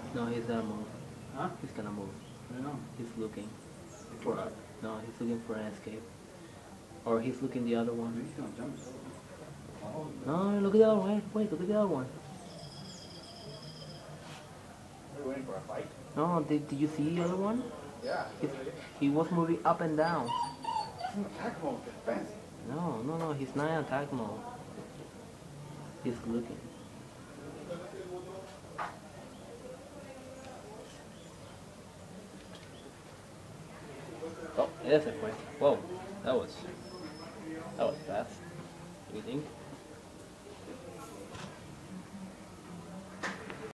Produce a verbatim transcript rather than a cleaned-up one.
No, he's gonna move. Huh? He's gonna move. I know. He's looking. For what? No, he's looking for an escape. Or he's looking the other one. He's gonna jump. No, look at the other one. Wait, look at the other one. Are you waiting for a fight? No, did, did you see the other one? Yeah. He's, he was moving up and down. He's in attack mode. Defense. No, no, no, he's not in attack mode. He's looking. Oh, ese fue. Whoa, that was, that was fast. Do you think?